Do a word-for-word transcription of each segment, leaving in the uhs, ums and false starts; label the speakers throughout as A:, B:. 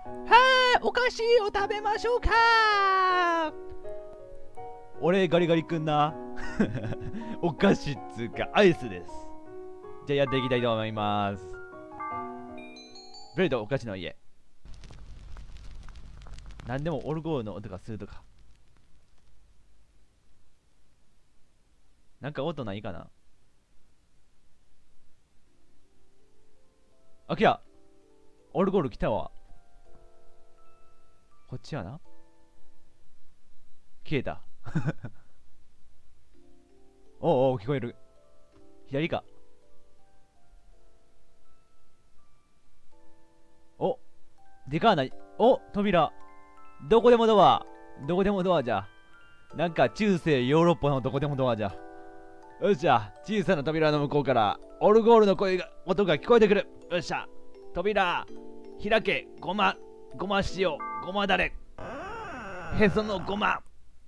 A: はい、お菓子を食べましょうか。俺ガリガリ君な。お菓子っつうかアイスです。じゃあやっていきたいと思います。ベルトお菓子の家。なんでもオルゴールの音がするとか。なんか音ないかな。あ、来た。オルゴール来たわ。こっちやな。消えた。おうおう、聞こえる。左か。お、でかない。お、扉。どこでもドア。どこでもドアじゃ。なんか中世ヨーロッパのどこでもドアじゃ。よっしゃ、小さな扉の向こうからオルゴールの声が、音が聞こえてくる。よっしゃ、扉、開け、ごま、ごま塩、ごまだれ、へそのごま。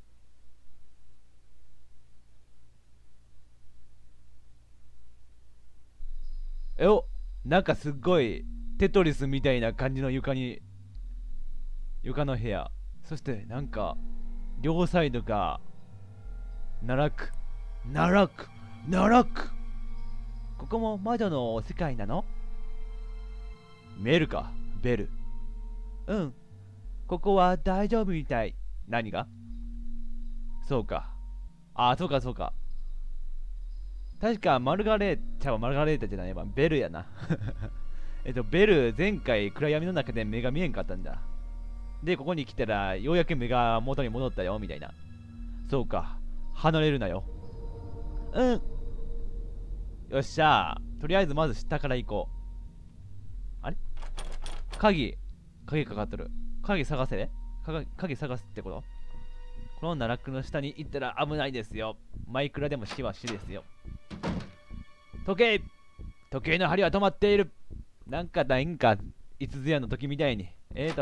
A: えお、なんかすっごいテトリスみたいな感じの床に、床の部屋。そしてなんか、両サイドが、奈落、奈落、奈落。ここも窓の世界なの？メルか、ベル。うん。ここは大丈夫みたい。何が？そうか。ああ、そうかそうか。確かマルガレータ、ちゃうマルガレータじゃないわ。ベルやな。えっと、ベル、前回暗闇の中で目が見えんかったんだ。で、ここに来たら、ようやく目が元に戻ったよ、みたいな。そうか。離れるなよ。うん。よっしゃー。とりあえずまず下から行こう。あれ鍵。鍵かかっとる。鍵探せ鍵鍵探すってこと？この奈落の下に行ったら危ないですよ。マイクラでも死は死ですよ。時計時計の針は止まっている。なんかないんか、いつぞやの時みたいに。えーと。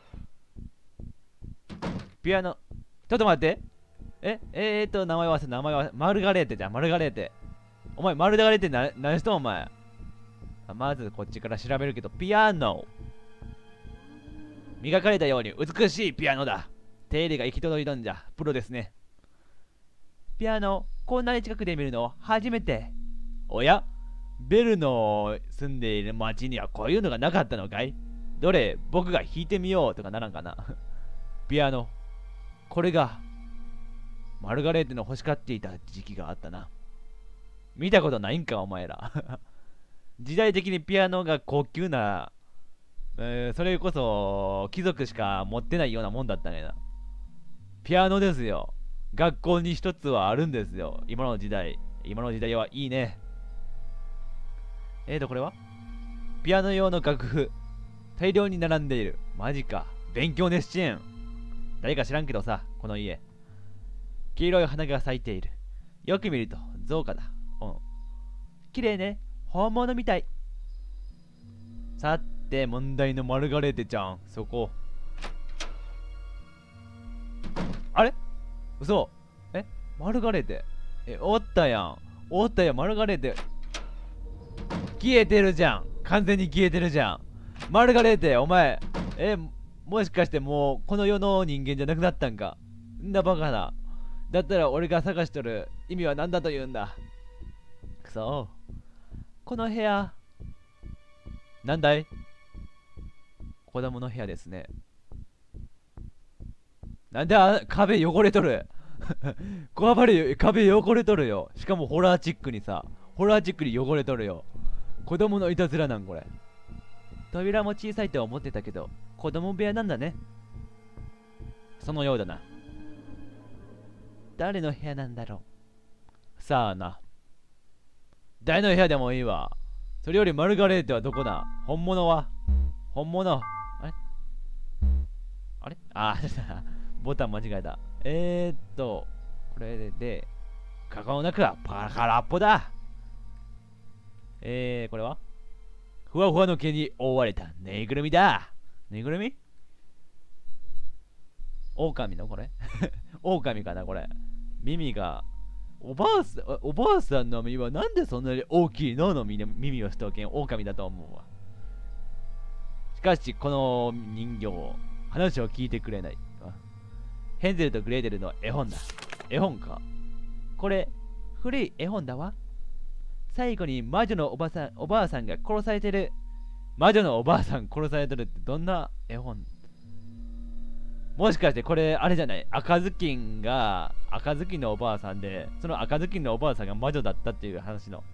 A: ピアノ。ちょっと待って。ええーと、名前忘れ、名前忘れ。マルガレーテじゃん、マルガレーテ。お前、マルガレーテな、何しとんお前。まずこっちから調べるけど、ピアノ。磨かれたように美しいピアノだ。手入れが行き届いたんじゃ。プロですね。ピアノ、こんなに近くで見るの初めて。おやベルの住んでいる町にはこういうのがなかったのかい？どれ、僕が弾いてみようとかならんかな。ピアノ、これが、マルガレーテの欲しがっていた時期があったな。見たことないんか、お前ら。時代的にピアノが高級な、えーそれこそ貴族しか持ってないようなもんだったねな。ピアノですよ。学校に一つはあるんですよ。今の時代。今の時代はいいね。えーと、これはピアノ用の楽譜。大量に並んでいる。マジか。勉強熱心。誰か知らんけどさ、この家。黄色い花が咲いている。よく見ると、造花だ。うん。綺麗ね。本物みたい。さて、問題のマルガレーテちゃん。そこ。あれ嘘。えマルガレーテ。え、おったやん。おったやん、マルガレーテ。消えてるじゃん。完全に消えてるじゃん。マルガレーテ、お前。え、もしかしてもう、この世の人間じゃなくなったんか。んなバカな。だったら俺が探しとる意味は何だと言うんだ。くそ。この部屋。なんだい？子供の部屋ですね。なんであ壁汚れとる？こわばり壁汚れとるよ。しかもホラーチックにさ、ホラーチックに汚れとるよ。子供のいたずらなんこれ。扉も小さいと思ってたけど、子供部屋なんだね。そのようだな。誰の部屋なんだろう。さあな。誰の部屋でもいいわ。それよりマルガレーテはどこだ？本物は？本物。あれあれああ、ボタン間違えた。えーっと、これで、カカオの中はパラ空っぽだ。えー、これはふわふわの毛に覆われたぬいぐるみだ。ぬいぐるみ？狼のこれ狼かなこれ。耳が、おばあさん、おばあさんの耳はなんでそんなに大きいのの耳をしとけん狼だと思うわ。 しかしこの人形話を聞いてくれない。ヘンゼルとグレーテルの絵本だ。絵本か。これ古い絵本だわ。最後に魔女のおばさんおばあさんが殺されてる。魔女のおばあさん殺されてるってどんな絵本？もしかしてこれあれじゃない？赤ずきんが赤ずきんのおばあさんで、その赤ずきんのおばあさんが魔女だったっていう話の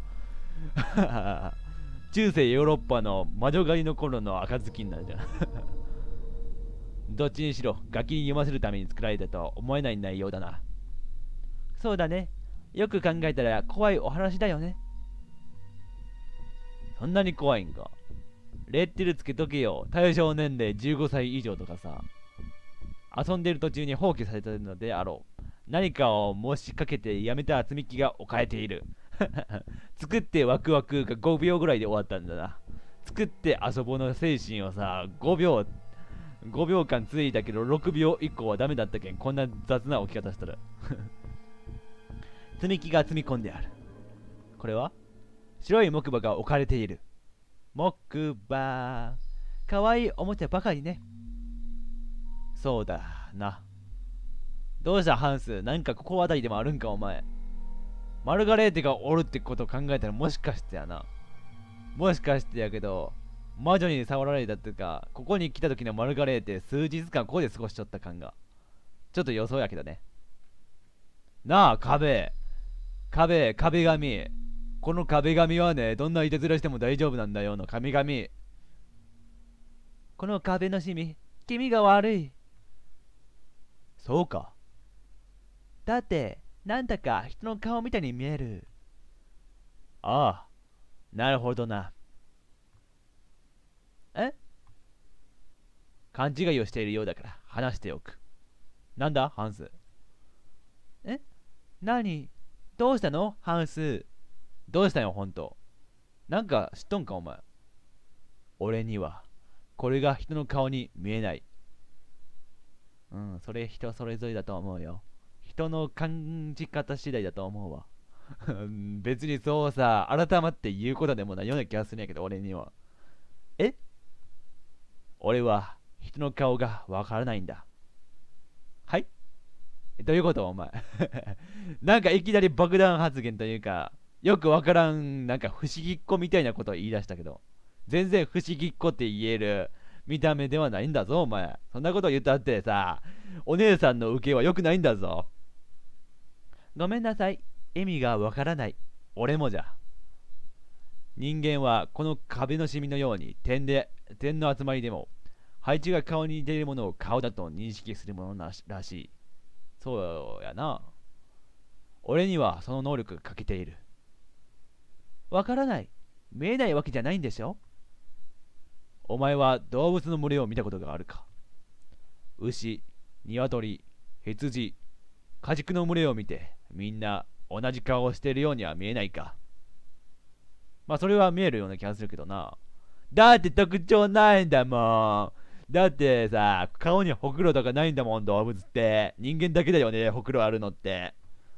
A: 中世ヨーロッパの魔女狩りの頃の赤ずきんなんじゃんどっちにしろガキに読ませるために作られたとは思えない内容だな。そうだね。よく考えたら怖いお話だよね。そんなに怖いんか。レッテルつけとけよ。対象年齢じゅうごさい以上とかさ。遊んでる途中に放棄されたのであろう。何かをもしかけてやめた積み木が置かれている。作ってワクワクがごびょうぐらいで終わったんだな。作って遊ぼうの精神をさ、ごびょう、ごびょうかん続いたけどろくびょう以降はダメだったけん、こんな雑な置き方したら。積み木が積み込んである。これは白い木馬が置かれている。木馬。かわいいおもちゃばかりね。そうだな。どうしたハンス、なんかここあたりでもあるんかお前。マルガレーテがおるってことを考えたらもしかしてやな。もしかしてやけど、魔女に触られたっていうか、ここに来た時のマルガレーテ数日間ここで過ごしちゃった感が。ちょっと予想やけどね。なあ、壁。壁、壁紙。この壁紙はね、どんないたずらしても大丈夫なんだよの壁紙。この壁のシミ、君が悪い。そうか。だって、なんだか人の顔みたいに見える。ああ、なるほどな。え？勘違いをしているようだから話しておく。なんだ、ハンス。え？何？どうしたのハンス。どうしたよ、ほんと。なんか知っとんか、お前。俺には、これが人の顔に見えない。うん、それ人それぞれだと思うよ。人の感じ方次第だと思うわ。別にそうさ、改まって言うことでもないような気がするんやけど、俺には。え？俺は人の顔がわからないんだ。はい？どういうことお前。なんかいきなり爆弾発言というか、よくわからん、なんか不思議っ子みたいなことを言い出したけど、全然不思議っ子って言える見た目ではないんだぞ、お前。そんなこと言ったってさ、お姉さんの受けは良くないんだぞ。ごめんなさい。意味がわからない。俺もじゃ。人間はこの壁のシミのように点で、点の集まりでも、配置が顔に似ているものを顔だと認識するものらしい。そうやな。俺にはその能力が欠けている。わからない。見えないわけじゃないんでしょ。お前は動物の群れを見たことがあるか？牛、鶏、羊、家畜の群れを見てみんな同じ顔をしているようには見えないか？まあそれは見えるような気がするけどな。だって特徴ないんだもん。だってさ、顔にほくろとかないんだもん、動物って。人間だけだよね、ほくろあるのって。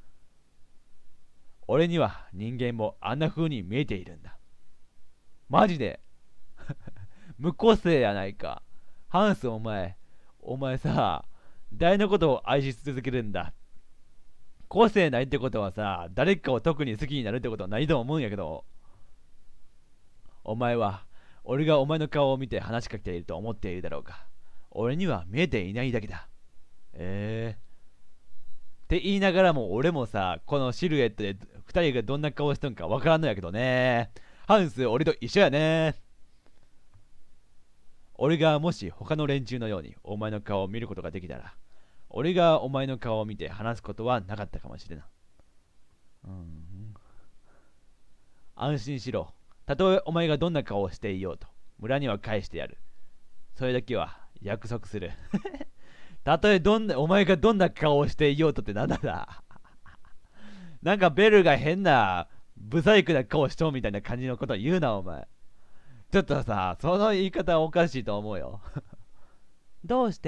A: 俺には人間もあんな風に見えているんだ。マジで無個性やないか。ハンス、お前、お前さ、誰のことを愛し続けるんだ。個性ないってことはさ、誰かを特に好きになるってことはないと思うんやけど、お前は、俺がお前の顔を見て話しかけていると思っているだろうか。俺には見えていないだけだ。ええー。って言いながらも俺もさ、このシルエットでふたりがどんな顔しとんかわからんのやけどね。ハンス、俺と一緒やね。俺がもし他の連中のようにお前の顔を見ることができたら、俺がお前の顔を見て話すことはなかったかもしれない。うん。安心しろ。たとえお前がどんな顔をしていようと、村には返してやる。それだけは約束する。たとえどんな、お前がどんな顔をしていようとってなんだだ。なんかベルが変な、ブサイクな顔しとうみたいな感じのこと言うな、お前。ちょっとさ、その言い方はおかしいと思うよ。どうして？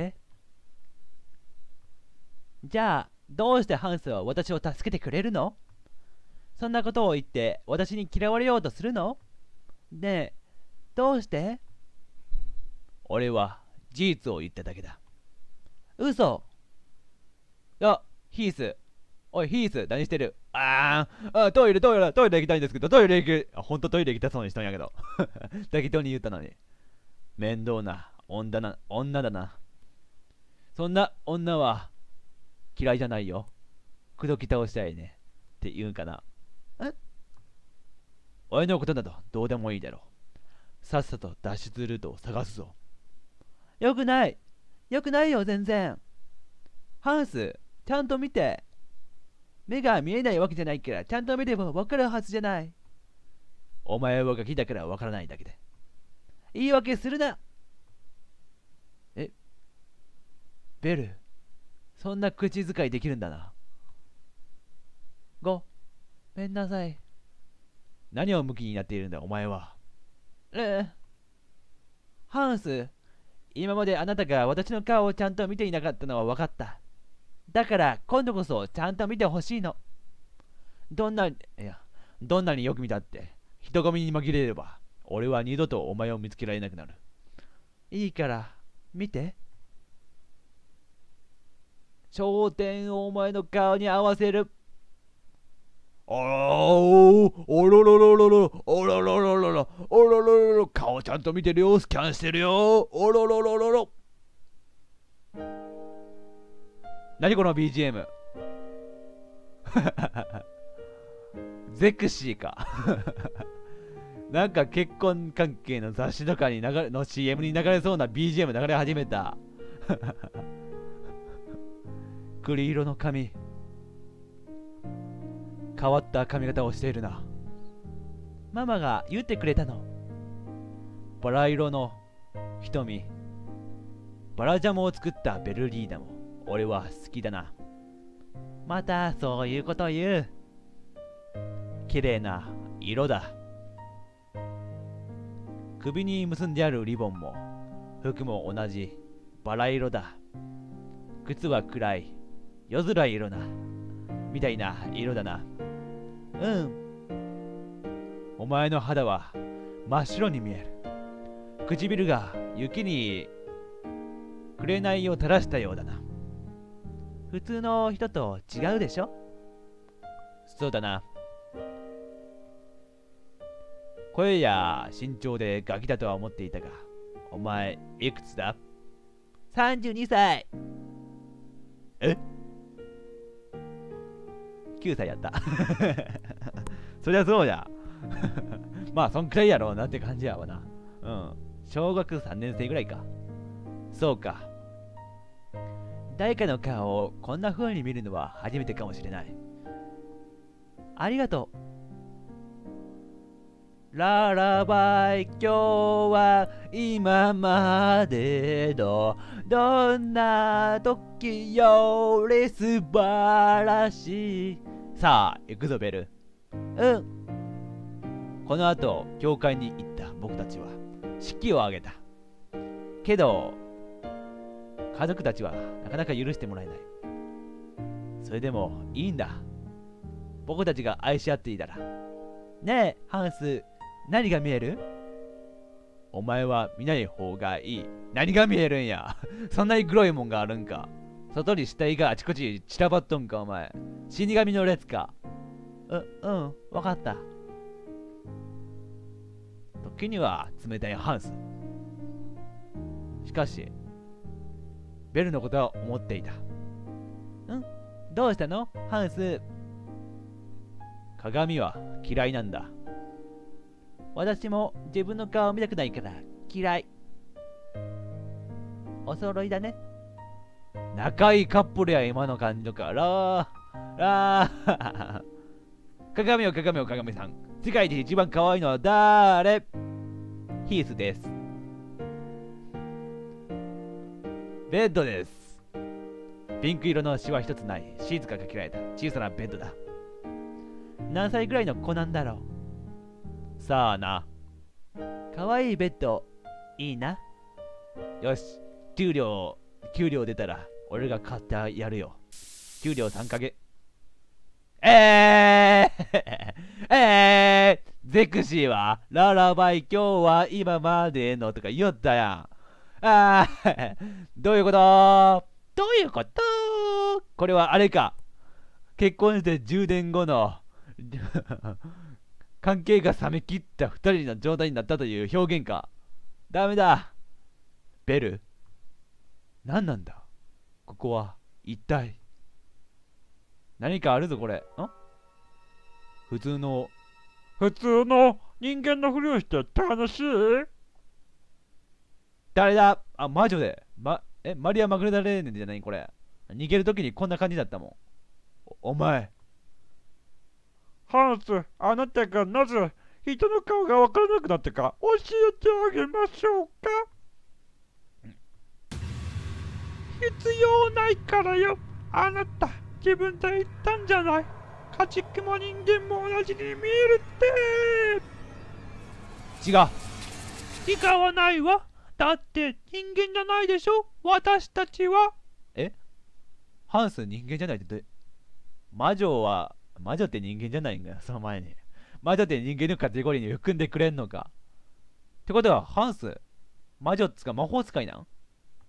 A: じゃあ、どうしてハンスは私を助けてくれるの？そんなことを言って私に嫌われようとするの？ねえ、どうして？ 俺は事実を言っただけだ。嘘。あ、ヒース。おい、ヒース、何してる？あーあ、トイレ、トイレ、トイレ行きたいんですけど、トイレ行く。あ、ほんとトイレ行きたそうにしたんやけど。適当に言ったのに。面倒な女な、女だな。そんな女は嫌いじゃないよ。口説き倒したいね。って言うんかな。え俺のことなどどうでもいいだろう。さっさと脱出ルートを探すぞ。よくない。よくないよ、全然。ハンス、ちゃんと見て。目が見えないわけじゃないから、ちゃんと見ればわかるはずじゃない。お前はガキだからわからないだけで。言い訳するな。え、ベル、そんな口遣いできるんだな。ごめんなさい。何をムキになっているんだ、お前は。ええ。ハンス、今まであなたが私の顔をちゃんと見ていなかったのは分かった。だから今度こそちゃんと見てほしいの。どんな、いや、どんなによく見たって、人混みに紛れれば、俺は二度とお前を見つけられなくなる。いいから、見て。焦点をお前の顔に合わせる。あおおろろろろろおろろろろろおろろろろ顔ちゃんと見てるよ、スキャンしてるよ、おろろろろろ。何この ビージーエム。 ゼクシーか。なんか結婚関係の雑誌とかに流れの シーエム に流れそうな ビージーエム 流れ始めた。栗色の髪、変わった髪型をしているな。ママが言ってくれたの。バラ色の瞳、バラジャムを作ったベルリーナも俺は好きだな。またそういうこと言う。綺麗な色だ。首に結んであるリボンも服も同じバラ色だ。靴は暗い夜空色なみたいな色だな。うん。お前の肌は真っ白に見える。唇が雪に紅を垂らしたようだな。普通の人と違うでしょ。そうだな。声や身長でガキだとは思っていたが、お前いくつだ？ さんじゅうに 歳。えきゅうさいやった。そりゃそうや。まあそんくらいやろうなって感じやわな。うん。小学さんねん生ぐらいか。そうか。誰かの顔をこんな風に見るのは初めてかもしれない。ありがとう。ララバイ、今日は今までのどんな時より素晴らしい。さあ、行くぞベル。うん。この後、教会に行った僕たちは式を挙げた。けど、家族たちはなかなか許してもらえない。それでもいいんだ。僕たちが愛し合っていたら。ねえ、ハンス、何が見える？お前は見ない方がいい。何が見えるんや。そんなに黒いもんがあるんか。外に死体があちこち散らばっとんか、お前。死神の列か。う、うん、わかった。時には冷たいハンス。しかし、ベルのことは思っていた。ん？どうしたの？ハンス。鏡は嫌いなんだ。私も自分の顔を見たくないから嫌い。お揃いだね。仲いいカップルや今の感じから。あー鏡を鏡を鏡さん。世界で一番可愛いのは誰？ヒースです。ベッドです。ピンク色のシワ一つないシーツがかけられた小さなベッドだ。何歳ぐらいの子なんだろう。さあな。かわいいベッドいいな。よし、給料給料出たら俺が買ってやるよ。給料さんかげつ。えーえーゼクシーはララバイ今日は今までのとか言おったやん。 ああ、どういうこと？どういうこと？これはあれか。結婚してじゅうねんごの関係が冷めきったふたりの状態になったという表現か。ダメだ。ベル、何なんだここは。一体何かあるぞこれ。ん普通の
B: 普通の人間のふりをして楽しい？
A: 誰だ？あ、魔女で。ま、え、マリア・マグレダレーネじゃない？これ。逃げるときにこんな感じだったもん。お、お前。
B: ハンス、あなたがなぜ人の顔がわからなくなったか教えてあげましょうか。必要ないからよ。あなた、自分で言ったんじゃない。家畜も人間も同じに見えるって。
A: 違う。
B: 違わないわ。だって人間じゃないでしょ、私たちは。
A: えハンス人間じゃないってど、魔女は、魔女って人間じゃないんだよ、その前に。魔女って人間のカテゴリーに含んでくれんのか。ってことは、ハンス、魔女っつか魔法使いなん？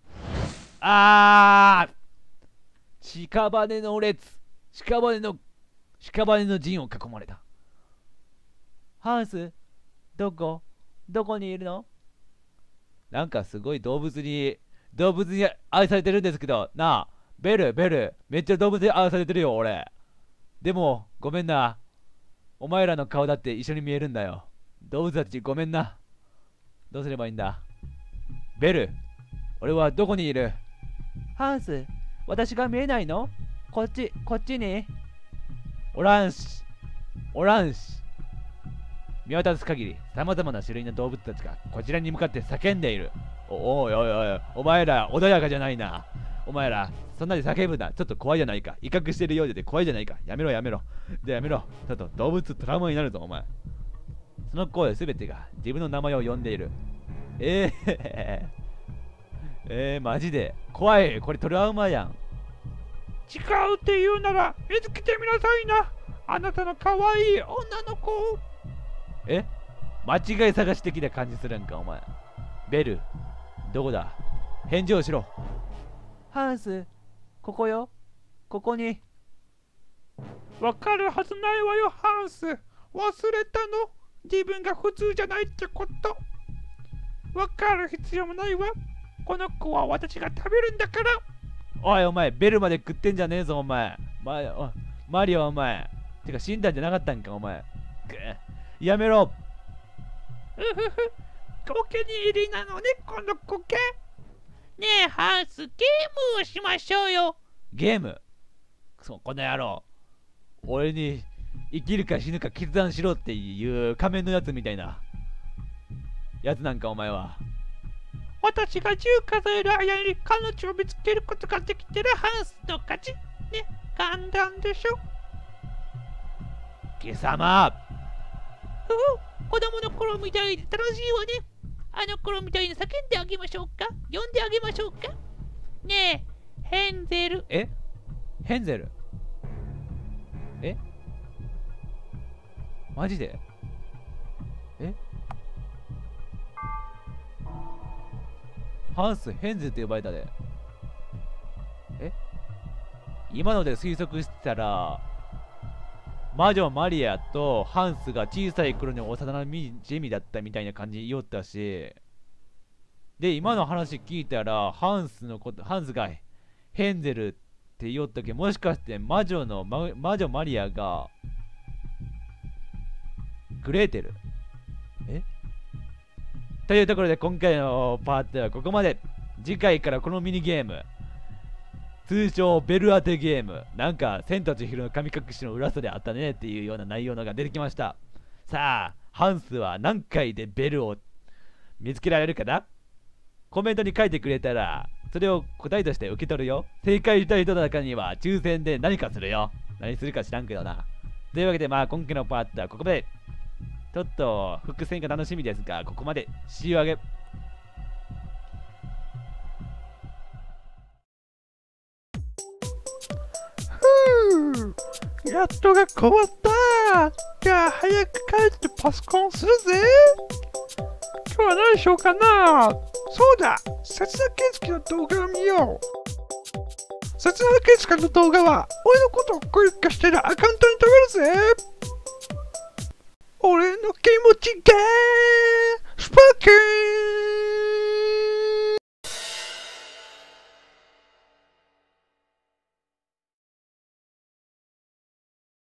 A: あー屍の列、屍の、屍の陣を囲まれた。ハンス、どこどこにいるの？なんかすごい動物に、動物に愛されてるんですけど、なあ、ベル、ベル、めっちゃ動物に愛されてるよ、俺。でも、ごめんな。お前らの顔だって一緒に見えるんだよ。動物たちごめんな。どうすればいいんだ？ベル、俺はどこにいる？ハンス、私が見えないの？こっち、こっちに。おらんし、おらんし。見渡す限り、さまざまな種類の動物たちがこちらに向かって叫んでいる。おおいおいおい、お前ら穏やかじゃないな。お前ら、そんなに叫ぶな。ちょっと怖いじゃないか。威嚇してるようで怖いじゃないか。やめろやめろ。でやめろ。ちょっと動物トラウマになるぞ、お前。その声すべてが自分の名前を呼んでいる。えー、えー、マジで。怖い。これトラウマやん。
B: 違うって言うなら見つけてみなさいな。あなたの可愛い女の子を。
A: え間違い探し的な感じするんか、お前。ベル、どこだ？返事をしろ。ハンス、ここよ。ここに。
B: わかるはずないわよ、ハンス。忘れたの？自分が普通じゃないってこと。わかる必要もないわ。この子は私が食べるんだから。
A: おい、お前、ベルまで食ってんじゃねえぞ、お前。ま、おマリオ、お前。てか、死んだんじゃなかったんか、お前。くやめろ。
B: うふふ、お気に入りなのね、このコケ。ねえ、ハンス、ゲームをしましょうよ。
A: ゲーム？そう、この野郎。俺に生きるか死ぬか決断しろっていう仮面のやつみたいなやつなんか、お前は。
B: 私がじゅう数える間に彼女を見つけることができてるハンスの勝ち。ね、簡単でしょ。
A: 貴様。
B: ふふ、子供の頃みたいで楽しいわね。あの頃みたいに叫んであげましょうか。呼んであげましょうか。ねえ、ヘンゼル。
A: えヘンゼル？えマジで？えハンス、ヘンゼルって呼ばれたで。え今ので推測してたら、魔女マリアとハンスが小さい頃に幼なじみだったみたいな感じ言おったし、で、今の話聞いたら、ハンスのこと、ハンスがヘンゼルって言おったけど、もしかして魔女の、ま、魔女マリアが、グレーテル？えというところで、今回のパートはここまで。次回からこのミニゲーム、通称ベル当てゲーム、なんか千と千尋の神隠しの裏であったねっていうような内容のが出てきました。さあ、ハンスは何回でベルを見つけられるかな？コメントに書いてくれたら、それを答えとして受け取るよ。正解した人の中には抽選で何かするよ。何するか知らんけどな。というわけで、まあ今回のパートはここまで。ちょっと伏線が楽しみですが、ここまで。仕上げ。
B: やっとが終わった。じゃあ早く帰ってパソコンするぜ。今日は何しようかな。 そうだ、刹那圭介の動画を見よう。刹那圭介の動画は俺のことをクリックしてるアカウントに飛べるぜ。俺の気持ちがスパーキン